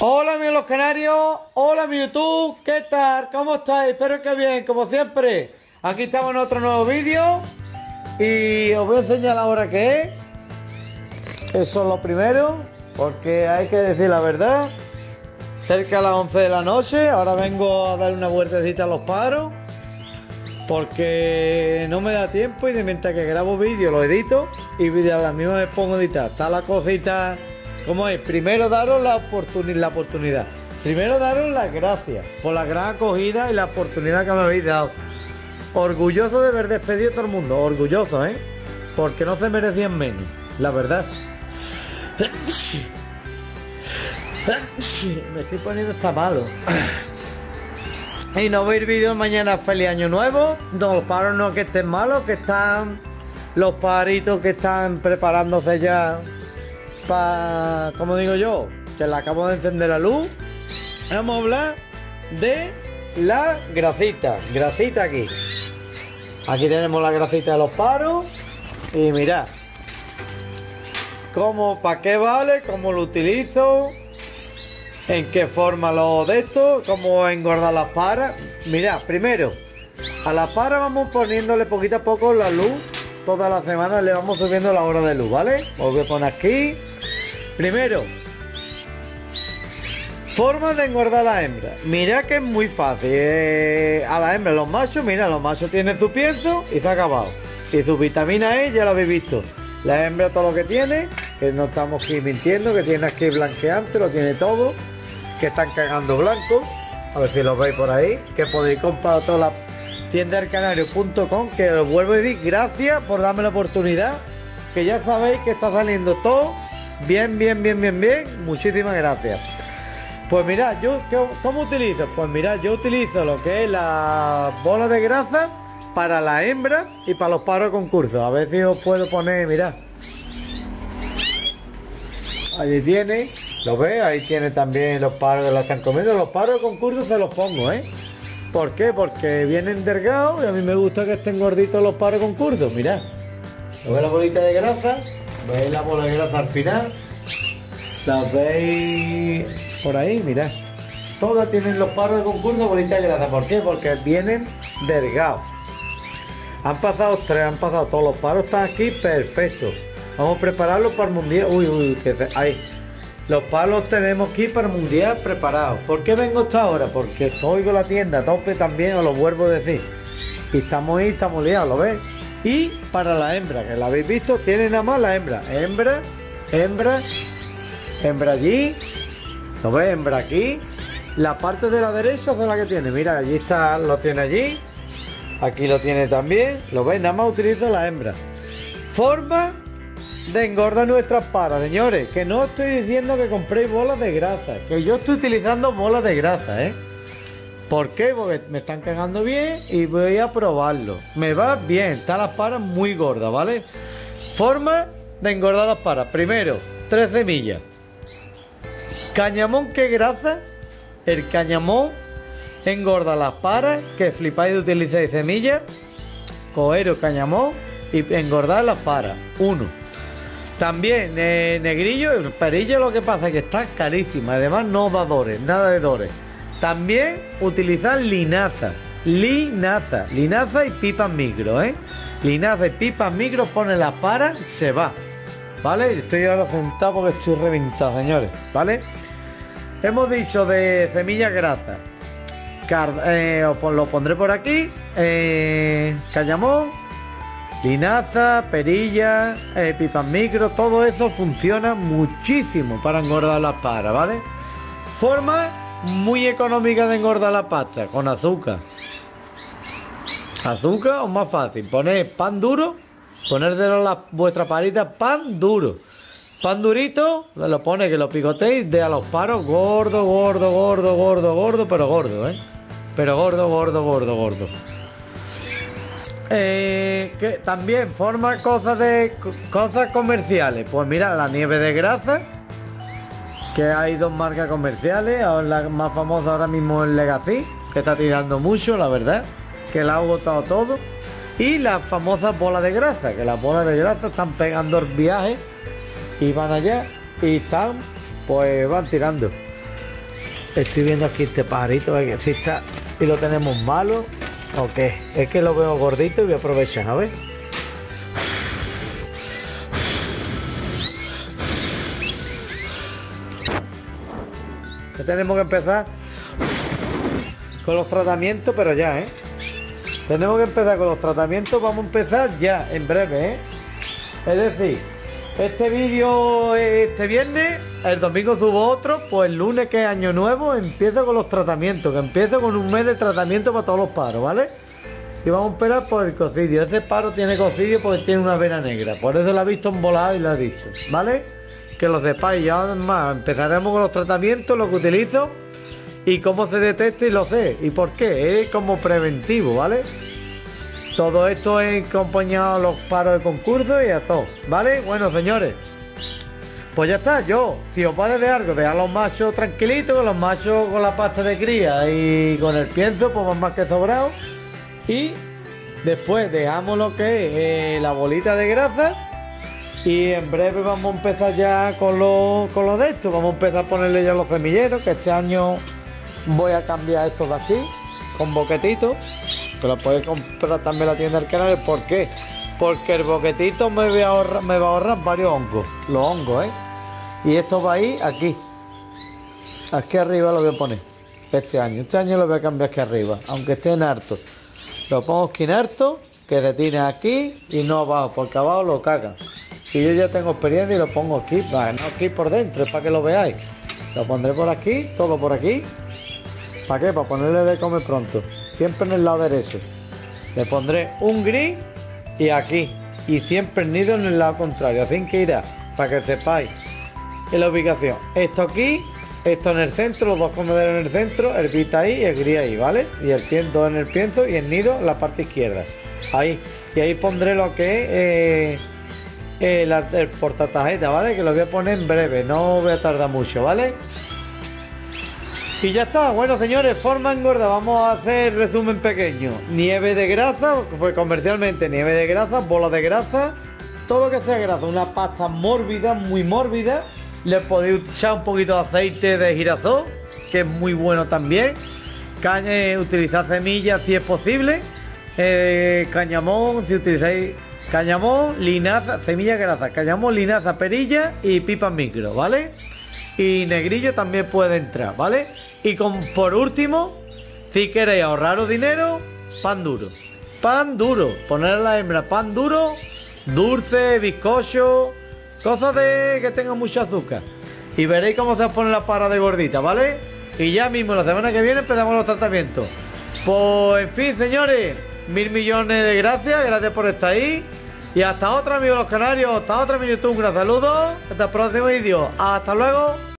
Hola amigos los canarios, hola mi YouTube, ¿qué tal? ¿Cómo estáis? Espero que bien, como siempre. Aquí estamos en otro nuevo vídeo y os voy a enseñar ahora qué es. Eso es lo primero, porque hay que decir la verdad. Cerca de las 11 de la noche, ahora vengo a dar una vueltecita a los paros, porque no me da tiempo y de mientras que grabo vídeo lo edito y vídeo a la misma me pongo a editar. Está la cosita... ¿Cómo es? Primero daros la oportunidad. Primero daros las gracias por la gran acogida y la oportunidad que me habéis dado. Orgulloso de haber despedido a todo el mundo. Orgulloso, ¿eh? Porque no se merecían menos. La verdad. Me estoy poniendo hasta malo. Y no veis vídeos mañana. Feliz año nuevo. No, los paros no que estén malos, que están los paritos que están preparándose ya. Como digo yo, que le acabo de encender la luz. Vamos a hablar de la grasita. Grasita aquí. Aquí tenemos la grasita de los paros. Y mirad cómo, para qué vale, cómo lo utilizo, en qué forma lo de esto, cómo engordar las paras. Mirad, primero a las paras vamos poniéndole poquito a poco la luz. Toda la semana le vamos subiendo la hora de luz, ¿vale? Os voy a poner aquí. Primero, forma de engordar a la hembra. Mira que es muy fácil. A la hembra, los machos, mira, los machos tienen su pienso y se ha acabado. Y su vitamina E ya lo habéis visto. La hembra todo lo que tiene, que no estamos aquí mintiendo, que tiene aquí blanqueante, lo tiene todo. Que están cagando blanco. A ver si lo veis por ahí. Que podéis comprar toda la tiendadelcanario.com, que os vuelvo a decir gracias por darme la oportunidad, que ya sabéis que está saliendo todo bien. Muchísimas gracias. Pues mirad, yo ¿cómo utilizo? Pues mirad, yo utilizo lo que es la bola de grasa para la hembra y para los paros de concurso. A ver si os puedo poner, mirad. Ahí tiene, lo veis, ahí tiene también los paros que la están comiendo. Los paros de concurso se los pongo, ¿eh? ¿Por qué? Porque vienen delgados y a mí me gusta que estén gorditos los paros de concurso. Mirad, ¿lo veis la bolita de grasa? ¿Veis la bola de grasa al final? ¿La veis por ahí? Mirad, todas tienen los paros de concurso bolita de grasa. ¿Por qué? Porque vienen delgados. Han pasado todos los paros, están aquí perfectos. Vamos a prepararlos para el mundial. Ahí. Los palos tenemos aquí para el mundial preparados. ¿Por qué vengo hasta ahora? Porque estoy con la tienda a tope también, os lo vuelvo a decir. Y estamos ahí, estamos liados, ¿lo ves? Y para la hembra, que la habéis visto, tiene nada más la hembra. Hembra allí. ¿Lo ves? Hembra aquí. La parte de la derecha es la que tiene. Mira, allí está, lo tiene allí. Aquí lo tiene también. ¿Lo ves? Nada más utilizo la hembra. Forma de engordar nuestras paras, señores, que no estoy diciendo que compréis bolas de grasa, que yo estoy utilizando bolas de grasa, ¿eh? ¿Por qué? Porque me están cagando bien y voy a probarlo. Me va bien, están las paras muy gordas, ¿vale? Forma de engordar las paras. Primero, 3 semillas. Cañamón, ¿qué grasa? El cañamón engorda las paras, que flipáis de utilizar semillas. Cogeros cañamón y engordar las paras. 1. También negrillo, el perillo, lo que pasa es que está carísima, además no da dores, nada de dores. También utilizar linaza y pipas micro, ¿eh? Linaza y pipas micro, pone las paras, se va, ¿vale? Estoy ahora sentado porque estoy reventado, señores, ¿vale? Hemos dicho de semillas grasas, lo pondré por aquí, cañamón, linaza, perilla, pipas micro, todo eso funciona muchísimo para engordar las paras, ¿vale? Forma muy económica de engordar la pasta, con azúcar. Azúcar o más fácil, poner pan duro, poner de vuestra parita pan duro. Pan durito, lo pone que lo picotéis de a los paros gordo, pero gordo, ¿eh? Pero gordo. Que también forma cosas comerciales. Pues mira, la nieve de grasa, que hay 2 marcas comerciales. La más famosa ahora mismo es Legacy, que está tirando mucho, la verdad, que la ha agotado todo. Y las famosas bolas de grasa, que las bolas de grasa están pegando el viaje y van allá y están, pues van tirando. Estoy viendo aquí este pajarito, que si está y lo tenemos malo o qué. Es que lo veo gordito y voy a aprovechar, a ver. Ya tenemos que empezar con los tratamientos, pero ya, tenemos que empezar con los tratamientos, vamos a empezar ya, en breve, Es decir, este vídeo este viernes, el domingo subo otro, pues el lunes, que es año nuevo, empiezo con los tratamientos, que empiezo con un mes de tratamiento para todos los paros, ¿vale? Y vamos a esperar por el cocidio. Este paro tiene cocidio porque tiene una vena negra, por eso lo ha visto embolado y lo ha dicho, ¿vale? Que lo sepáis. Ya además empezaremos con los tratamientos, lo que utilizo y cómo se detecta, y lo sé, y por qué, es como preventivo, ¿vale? Todo esto es acompañado a los paros de concurso y a todo, ¿vale? Bueno, señores, pues ya está. Yo, si os vale de algo, dejar a los machos tranquilitos, con los machos con la pasta de cría y con el pienso, pues más que sobrado. Y después dejamos lo que es la bolita de grasa. Y en breve vamos a empezar ya con lo de esto. Vamos a empezar a ponerle ya los semilleros, que este año voy a cambiar estos de aquí, con boquetitos, que lo podéis comprar también en la tienda del canal. ¿Por qué? Porque el boquetito me va a ahorrar varios hongos, los hongos, Y esto va a ir aquí. Aquí arriba lo voy a poner este año. Este año lo voy a cambiar aquí arriba, aunque esté en harto. Lo pongo aquí en harto, que se tire aquí y no abajo, porque abajo lo cagan. Y yo ya tengo experiencia y lo pongo aquí, no aquí por dentro, es para que lo veáis. Lo pondré por aquí, todo por aquí. ¿Para qué? Para ponerle de comer pronto. Siempre en el lado derecho. Le pondré un gris y aquí. Y siempre el nido en el lado contrario. Así que irá, para que sepáis en la ubicación. Esto aquí, esto en el centro, los dos comederos en el centro, el bit ahí y el gris ahí, ¿vale? Y el pienso en el pienso y el nido en la parte izquierda. Ahí. Y ahí pondré lo que es el portatarjeta, ¿vale? Que lo voy a poner en breve, no voy a tardar mucho, ¿vale? Y ya está. Bueno, señores, forma engorda. Vamos a hacer resumen pequeño. Nieve de grasa, que fue comercialmente nieve de grasa, bola de grasa, todo lo que sea grasa, una pasta mórbida, muy mórbida. Le podéis echar un poquito de aceite de girasol, que es muy bueno también. Utilizar semillas si es posible. Cañamón, si utilizáis cañamón, linaza, semilla grasa, cañamón, linaza, perilla y pipa micro, ¿vale? Y negrillo también puede entrar, ¿vale? Y por último, si queréis ahorraros dinero, pan duro. Pan duro, poner a la hembra pan duro, dulce, bizcocho, cosas de que tengan mucho azúcar. Y veréis cómo se os pone la para de gordita, ¿vale? Y ya mismo la semana que viene empezamos los tratamientos. Pues en fin, señores, 1000 millones de gracias por estar ahí. Y hasta otra, amigos los canarios, hasta otra, mi YouTube. Un gran saludo, hasta el próximo vídeo. Hasta luego.